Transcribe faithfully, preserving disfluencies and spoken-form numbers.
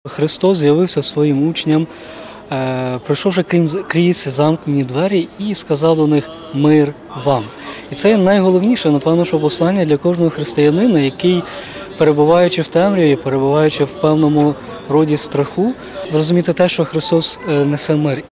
Христос з'явився своїм учням, пройшовши крізь замкнені двері і сказав до них «Мир вам». І це найголовніше, напевно, що послання для кожного християнина, який, перебуваючи в темряві, перебуваючи в певному роді страху, зрозуміти те, що Христос несе мир.